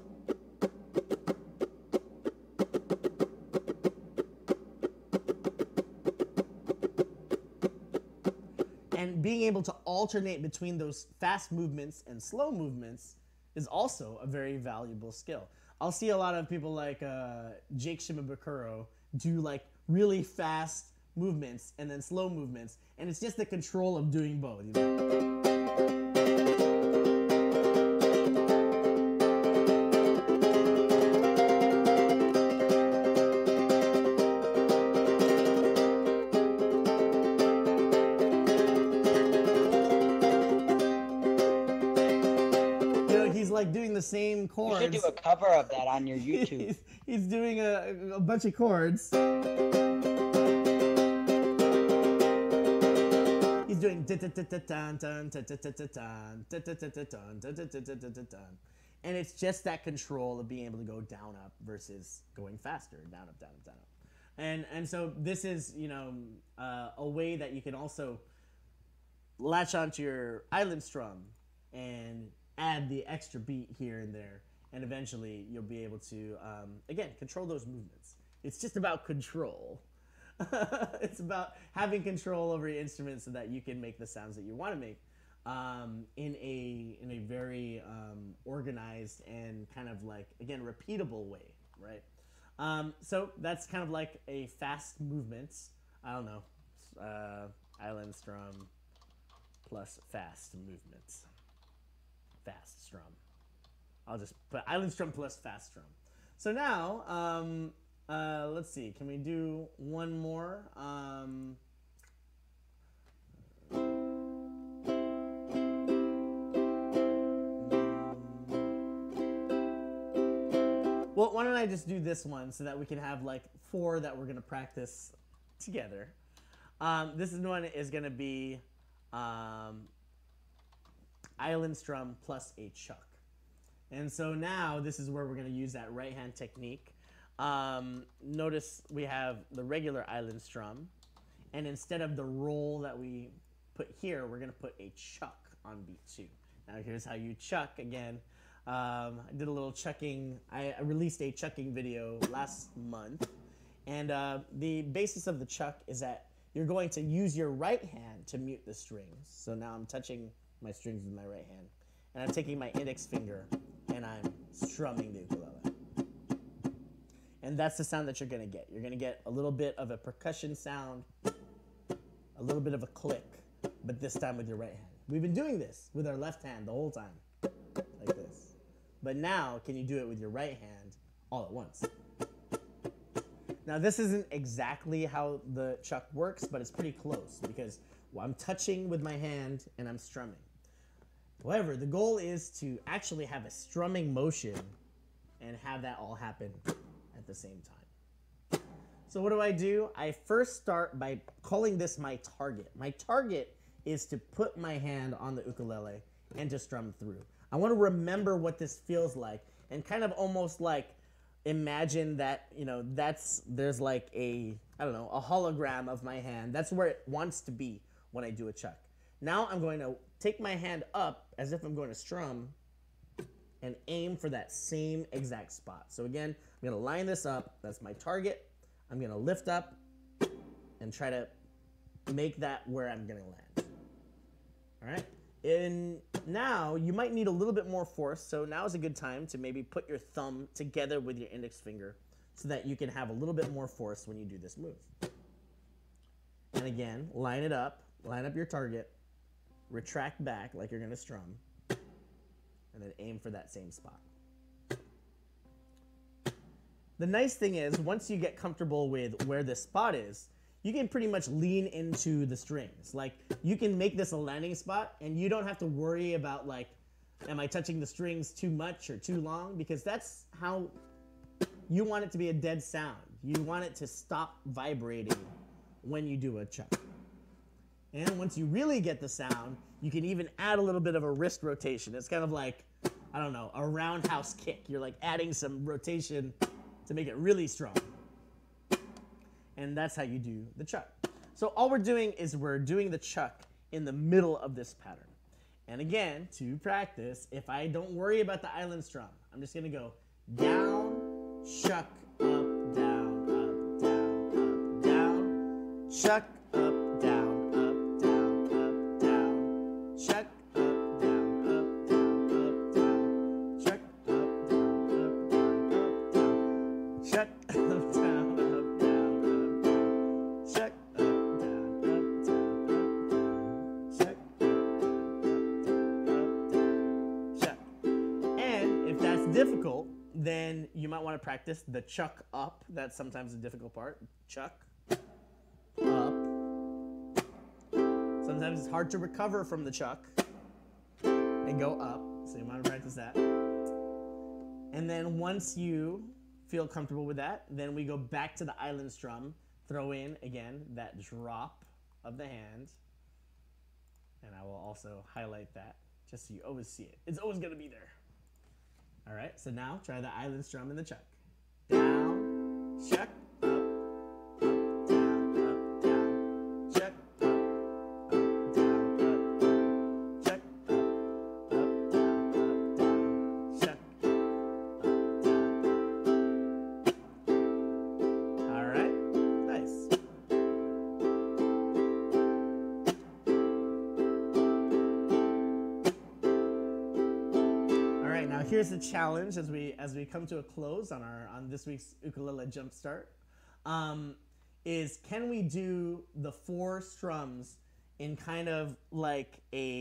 And being able to alternate between those fast movements and slow movements is also a very valuable skill. I'll see a lot of people like uh, Jake Shimabukuro do like really fast movements and then slow movements, and it's just the control of doing both. You know? Like doing the same chords. You should do a cover of that on your YouTube. he's, he's doing a, a bunch of chords. He's doing and it's just that control of being able to go down up versus going faster, down up, down up, down up. And and so this is, you know, uh, a way that you can also latch onto your island strum and add the extra beat here and there, and eventually you'll be able to, um, again, control those movements. It's just about control. It's about having control over your instrument so that you can make the sounds that you want to make um, in a in a very um, organized and kind of like, again, repeatable way, right? Um, so that's kind of like a fast movement. I don't know, uh, island strum plus fast movement. Fast strum. I'll just put island strum plus fast strum. So now, um, uh, let's see. Can we do one more? Um, well, why don't I just do this one so that we can have like four that we're gonna practice together. Um, this one is gonna be. Um, island strum plus a chuck. And so now this is where we're going to use that right hand technique. Um, notice we have the regular island strum, and instead of the roll that we put here, we're going to put a chuck on beat two. Now here's how you chuck again. Um, I did a little chucking. I, I released a chucking video last month, and uh, the basis of the chuck is that you're going to use your right hand to mute the strings. So now I'm touching my strings with my right hand, and I'm taking my index finger and I'm strumming the ukulele. And that's the sound that you're gonna get. You're gonna get a little bit of a percussion sound, a little bit of a click, but this time with your right hand. We've been doing this with our left hand the whole time, like this. But now, can you do it with your right hand all at once? Now this isn't exactly how the chuck works, but it's pretty close because well, I'm touching with my hand and I'm strumming. However, the goal is to actually have a strumming motion and have that all happen at the same time. So what do I do? I first start by calling this my target. My target is to put my hand on the ukulele and to strum through. I want to remember what this feels like and kind of almost like imagine that, you know, that's, there's like a, I don't know, a hologram of my hand. That's where it wants to be when I do a chuck. Now I'm going to take my hand up as if I'm going to strum and aim for that same exact spot. So again, I'm going to line this up. That's my target. I'm going to lift up and try to make that where I'm going to land. All right. And now you might need a little bit more force. So now is a good time to maybe put your thumb together with your index finger so that you can have a little bit more force when you do this move. And again, line it up, line up your target, retract back like you're going to strum, and then aim for that same spot. the nice thing is once you get comfortable with where this spot is, you can pretty much lean into the strings. Like you can make this a landing spot and you don't have to worry about like, am I touching the strings too much or too long? Because that's how you want it to be a dead sound. You want it to stop vibrating when you do a chuck. And once you really get the sound, you can even add a little bit of a wrist rotation. It's kind of like, I don't know, a roundhouse kick. You're like adding some rotation to make it really strong. And that's how you do the chuck. So all we're doing is we're doing the chuck in the middle of this pattern. And again, to practice, if I don't worry about the island strum, I'm just gonna go down, chuck, up, down, up, down, up, down, chuck, up, down, up, down, up, down, chuck, up, down, up, down, up, down, chuck, up, down, up, down, up, down, chuck, up, down, up, down, up, down, chuck, up, down, up, down, up, down, chuck, difficult, then you might want to practice the chuck up. That's sometimes the difficult part. Chuck up. Sometimes it's hard to recover from the chuck and go up, so you might want to practice that. And then once you feel comfortable with that, then we go back to the island strum, throw in again that drop of the hand, and I will also highlight that just so you always see it. It's always going to be there. All right, so now try the island strum in the chuck. Down, chuck, up, up, down, up, down, chuck, up, up, down, up, down, chuck, up, up, down, up, down, chuck, up, down. All right, nice. Now here's the challenge as we as we come to a close on our on this week's Ukulele Jumpstart. Um, is can we do the four strums in kind of like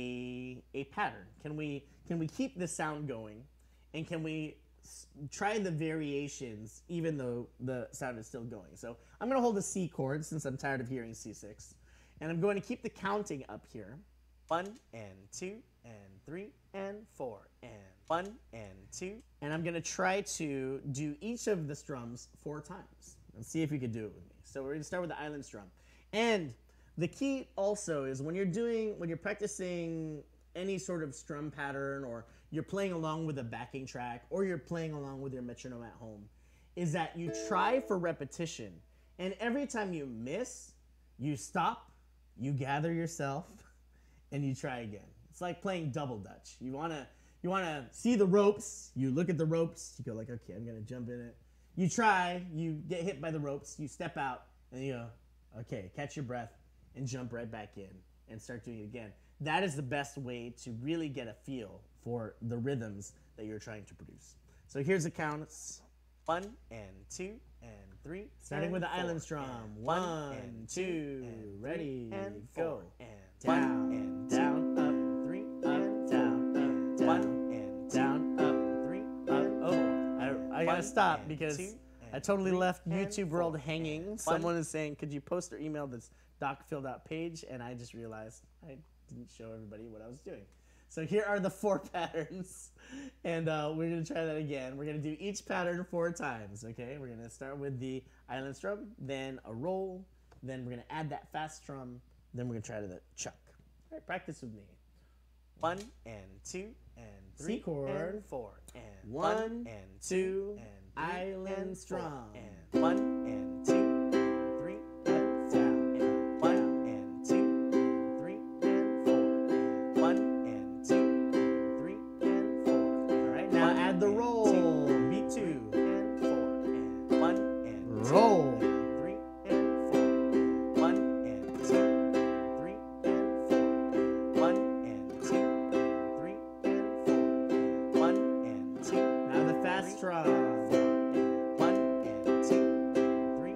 a a pattern? Can we can we keep the sound going, and can we s try the variations even though the sound is still going? So I'm going to hold the C chord since I'm tired of hearing C six, and I'm going to keep the counting up here. One and two and three and four and one and two. And I'm going to try to do each of the strums four times and see if you can do it with me. So we're going to start with the island strum. And the key also is when you're doing, when you're practicing any sort of strum pattern, or you're playing along with a backing track, or you're playing along with your metronome at home, is that you try for repetition. And every time you miss, you stop, you gather yourself, and you try again. It's like playing double dutch. You wanna you wanna see the ropes. You look at the ropes. You go like, okay, I'm gonna jump in it. You try. You get hit by the ropes. You step out, and you go, okay, catch your breath, and jump right back in, and start doing it again. That is the best way to really get a feel for the rhythms that you're trying to produce. So here's the counts: one and two and three. Starting with the island strum. One, and two, and ready, and go, and down and down, up, three, up, down, up, down, one, and down, up, three, up. Oh, I, I gotta stop because I totally left YouTube World hanging. Someone is saying, could you post or email this doc filled out page? And I just realized I didn't show everybody what I was doing. So here are the four patterns, and uh, we're gonna try that again. We're gonna do each pattern four times, okay? We're gonna start with the island strum, then a roll, then we're gonna add that fast strum, then we're gonna try to the chuck. All right, practice with me. One and two and three, C chord, and four, and one, one and two and three, island and strum, and one and two and three and down, and one and two and three and four, and one and two and three and four. All right, now add the roll. Beat two and four, and one and roll. Strum. One and two, three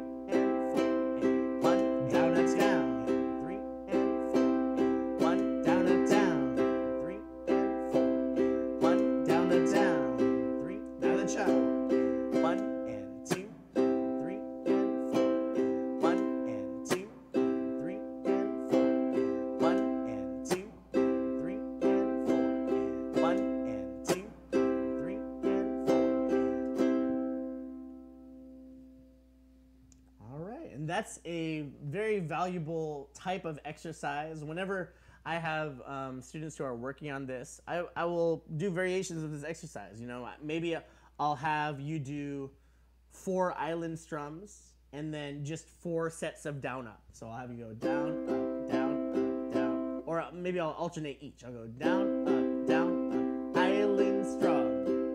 that's a very valuable type of exercise. Whenever I have um, students who are working on this, I, I will do variations of this exercise. You know, maybe I'll have you do four island strums and then just four sets of down up. So I'll have you go down, up, down, up, down. Or maybe I'll alternate each. I'll go down, up, down, up, island strum.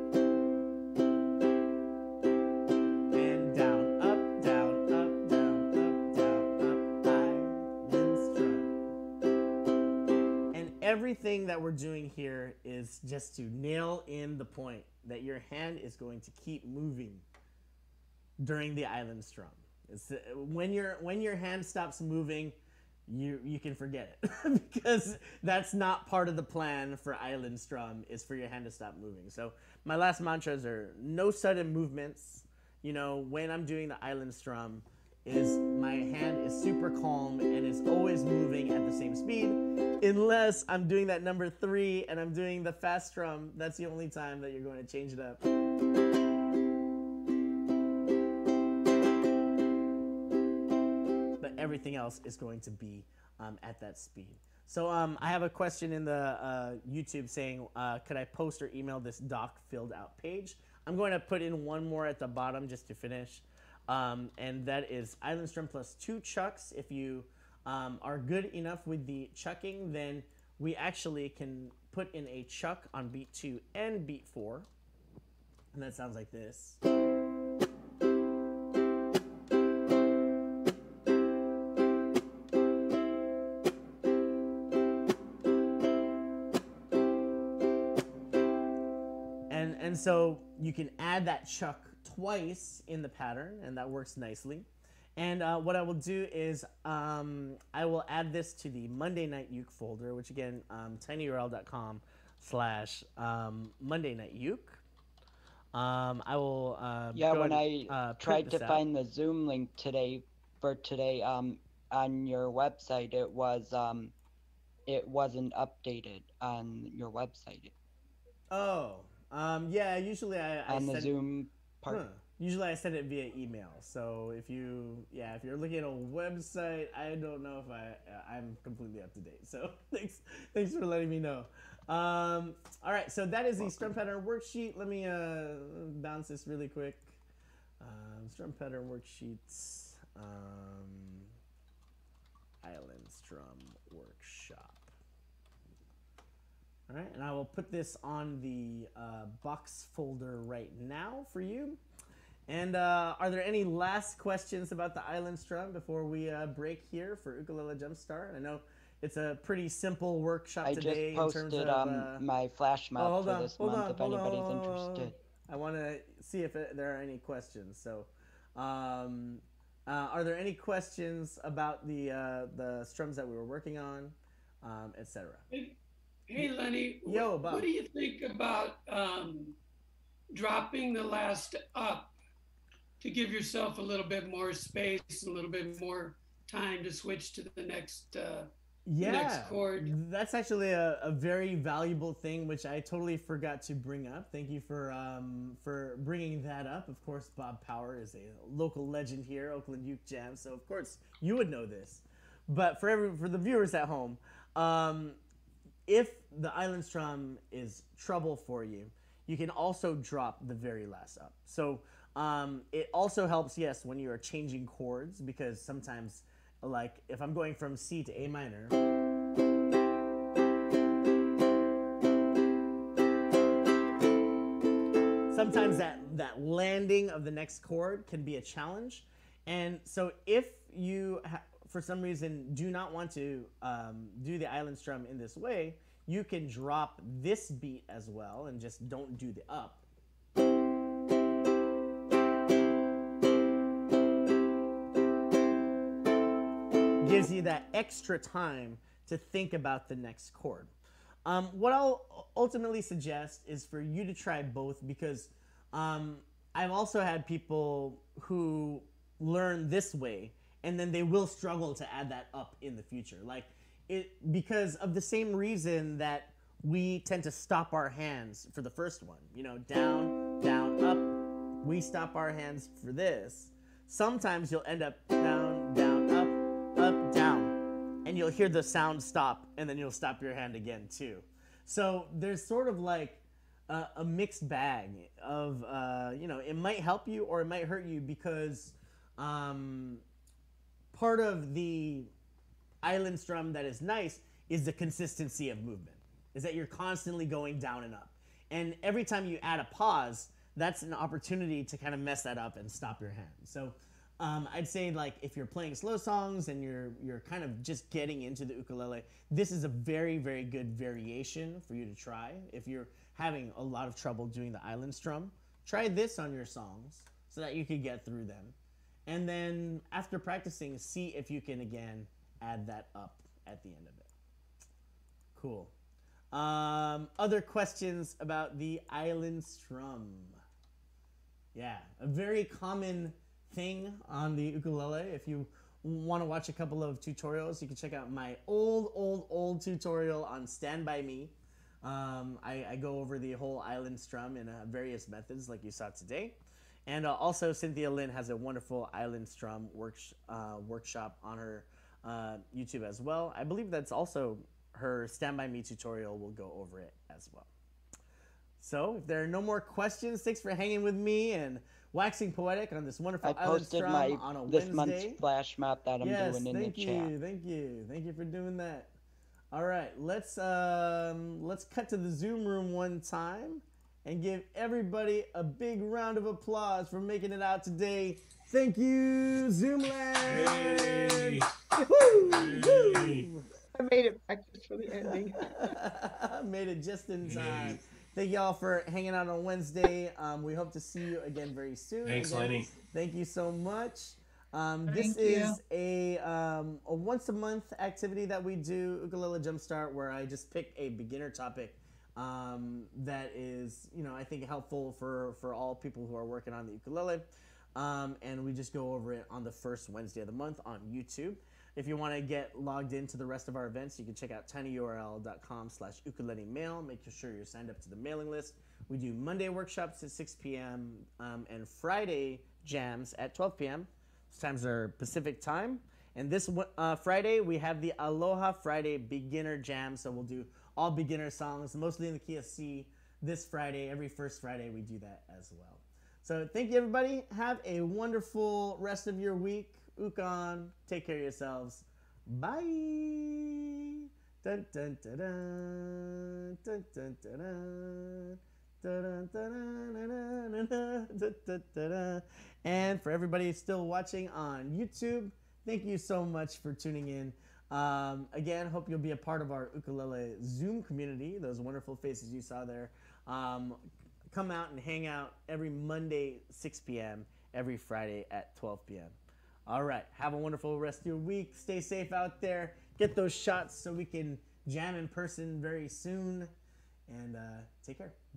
And down, up, down, up, down, up, down, up, island strum. And everything that we're doing here is just to nail in the point that your hand is going to keep moving during the island strum. It's, uh, when your when your hand stops moving, you you can forget it because that's not part of the plan for island strum, is for your hand to stop moving. So my last mantras are no sudden movements. You know, when I'm doing the island strum, is my hand is super calm and is always moving at the same speed, unless I'm doing that number three and I'm doing the fast strum. That's the only time that you're going to change it up. Everything else is going to be um, at that speed. So um, I have a question in the uh, YouTube saying, uh, could I post or email this doc filled out page? I'm going to put in one more at the bottom just to finish. Um, and that is island strum plus two chucks. If you um, are good enough with the chucking, then we actually can put in a chuck on beat two and beat four. And that sounds like this. And so you can add that chuck twice in the pattern, and that works nicely. And uh, what I will do is um, I will add this to the Monday Night Uke folder, which again, um, tinyurl.com slash um, Monday Night Uke. Um, I will uh, Yeah, go when and, I uh, tried to out. find the Zoom link today for today um, on your website, it was um, it wasn't updated on your website. Oh. Um, yeah, usually I, I on the send, Zoom part. Huh. Usually I send it via email. So if you, yeah, if you're looking at a website, I don't know if I, I'm completely up to date. So thanks, thanks for letting me know. Um, all right, so that is the strum pattern worksheet. Let me uh, bounce this really quick. Um, strum pattern worksheets, um, Island Strum Workshop. All right, and I will put this on the uh, box folder right now for you. And uh, are there any last questions about the island strum before we uh, break here for Ukulele Jumpstart? I know it's a pretty simple workshop I today. just posted in terms of, um, uh, my flash mob oh, hold for on, this hold month on, if hold on, anybody's hold on, hold on. interested. I want to see if it, there are any questions. So, um, uh, are there any questions about the uh, the strums that we were working on, um, et cetera? Hey, Lenny, Yo, what, Bob. what do you think about um, dropping the last up to give yourself a little bit more space, a little bit more time to switch to the next uh, yeah, next chord? That's actually a, a very valuable thing, which I totally forgot to bring up. Thank you for um, for bringing that up. Of course, Bob Power is a local legend here, Oakland Uke Jam, so of course you would know this. But for every for the viewers at home, um, if the island strum is trouble for you, you can also drop the very last up. So um, it also helps, yes, when you are changing chords, because sometimes, like if I'm going from C to A minor, sometimes that, that landing of the next chord can be a challenge. And so if you ha for some reason do not want to um, do the island strum in this way, you can drop this beat as well and just don't do the up. Gives you that extra time to think about the next chord. Um, what I'll ultimately suggest is for you to try both, because um, I've also had people who learn this way and then they will struggle to add that up in the future. Like it, because of the same reason that we tend to stop our hands for the first one, you know, down, down, up, we stop our hands for this. Sometimes you'll end up down, down, and you'll hear the sound stop, and then you'll stop your hand again too. So there's sort of like a, a mixed bag of, uh, you know, it might help you or it might hurt you because um, part of the island strum that is nice is the consistency of movement, is that you're constantly going down and up. And every time you add a pause, that's an opportunity to kind of mess that up and stop your hand. So um, I'd say, like, if you're playing slow songs and you're you're kind of just getting into the ukulele, this is a very, very good variation for you to try. If you're having a lot of trouble doing the island strum, try this on your songs so that you can get through them. And then after practicing, see if you can, again, add that up at the end of it. Cool. Um, other questions about the island strum? Yeah, a very common thing on the ukulele. If you want to watch a couple of tutorials, you can check out my old, old, old tutorial on Stand By Me. Um, I, I go over the whole island strum in uh, various methods like you saw today. And uh, also, Cynthia Lynn has a wonderful island strum work, uh, workshop on her uh, YouTube as well. I believe that's also her Stand By Me tutorial. Will go over it as well. So if there are no more questions, thanks for hanging with me and waxing poetic on this wonderful I island posted strum my on a this Wednesday. month's flash map that I'm yes, doing in the thank you, chat. thank you, thank you for doing that. All right, let's um, let's cut to the Zoom room one time and give everybody a big round of applause for making it out today. Thank you, Zoomland. Hey. Woo, Hey. woo. I made it back just for the ending. Made it just in time. Hey. Thank y'all for hanging out on Wednesday. Um, we hope to see you again very soon. Thanks, Again, Lenny. Thank you so much. Um, this Thank you. is a, um, a once a month activity that we do, Ukulele Jumpstart, where I just pick a beginner topic um, that is, you know, I think helpful for, for all people who are working on the ukulele. Um, and we just go over it on the first Wednesday of the month on YouTube. If you want to get logged into the rest of our events, you can check out tinyurl.com slash ukulele mail. Make sure you're signed up to the mailing list. We do Monday workshops at six p.m. Um, and Friday jams at twelve p.m. Those times are Pacific time. And this uh, Friday, we have the Aloha Friday Beginner Jam. So we'll do all beginner songs, mostly in the key of C. This Friday, every first Friday, we do that as well. So thank you, everybody. Have a wonderful rest of your week. Ukon, take care of yourselves. Bye. Dun, dun, dun, dun, dun, dun, dun, dun. Dun, dun, dun, dun, dun, dun, dun, dun. And for everybody still watching on YouTube, thank you so much for tuning in. Um, again, hope you'll be a part of our ukulele Zoom community. Those wonderful faces you saw there. Um, come out and hang out every Monday, six p.m., every Friday at twelve p.m. All right. Have a wonderful rest of your week. Stay safe out there. Get those shots so we can jam in person very soon. And uh, take care.